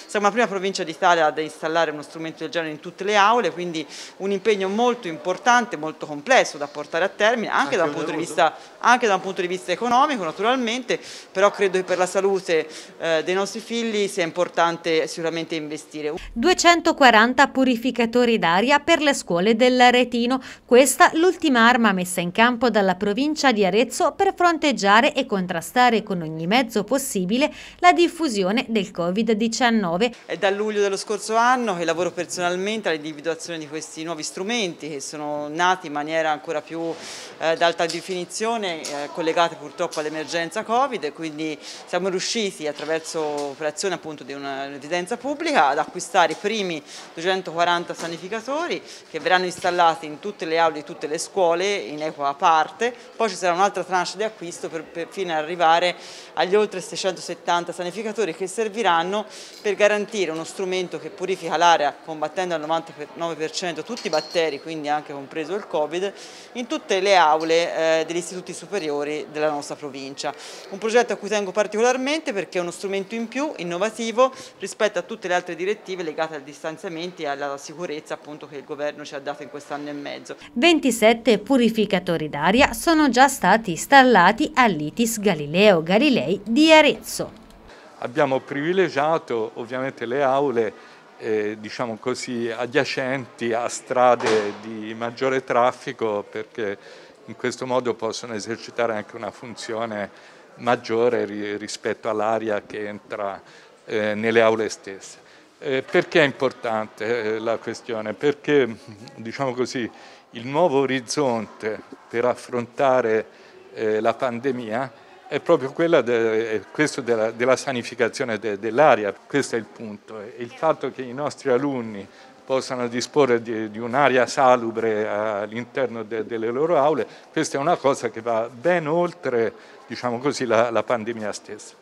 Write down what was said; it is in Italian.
Siamo la prima provincia d'Italia ad installare uno strumento del genere in tutte le aule, quindi un impegno molto importante, molto complesso da portare a termine, anche da un punto di vista economico naturalmente, però credo che per la salute dei nostri figli sia importante sicuramente investire. 240 purificatori d'aria per le scuole dell'Aretino. Questa l'ultima arma messa in campo dalla provincia di Arezzo per fronteggiare e contrastare con ogni mezzo possibile la diffusione del Covid-19. È da luglio dello scorso anno che lavoro personalmente all'individuazione di questi nuovi strumenti che sono nati in maniera ancora più d'alta definizione, collegati purtroppo all'emergenza Covid, e quindi siamo riusciti attraverso operazione appunto di un'evidenza pubblica ad acquistare i primi 240 sanificatori che verranno installati in tutte le aule di tutte le scuole in equa parte. Poi ci sarà un'altra tranche di acquisto fino ad arrivare agli oltre 670 sanificatori che serviranno per garantire uno strumento che purifica l'aria combattendo al 99% tutti i batteri, quindi anche compreso il Covid, in tutte le aule degli istituti superiori della nostra provincia. Un progetto a cui tengo particolarmente perché è uno strumento in più, innovativo, rispetto a tutte le altre direttive legate al distanziamento e alla sicurezza appunto che il governo ci ha dato in quest'anno e mezzo. 27 purificatori d'aria sono già stati installati all'ITIS Galileo Galilei di Arezzo. Abbiamo privilegiato ovviamente le aule diciamo così, adiacenti a strade di maggiore traffico, perché in questo modo possono esercitare anche una funzione maggiore rispetto all'aria che entra nelle aule stesse. Perché è importante la questione? Perché diciamo così, il nuovo orizzonte per affrontare la pandemia è proprio quella della sanificazione dell'aria. Questo è il punto. E il fatto che i nostri alunni possano disporre di un'aria salubre all'interno delle loro aule, questa è una cosa che va ben oltre, diciamo così, la pandemia stessa.